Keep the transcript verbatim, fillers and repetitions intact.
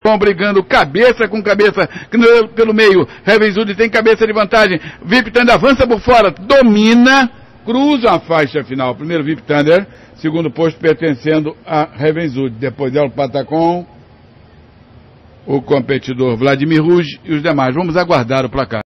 Vão brigando cabeça com cabeça pelo meio. Ravenswood tem cabeça de vantagem. Vip Thunder avança por fora, domina, cruza a faixa final. Primeiro Vip Thunder, segundo posto pertencendo a Ravenswood. Depois El Patacon, o competidor Vladimir Rouge e os demais. Vamos aguardar o placar.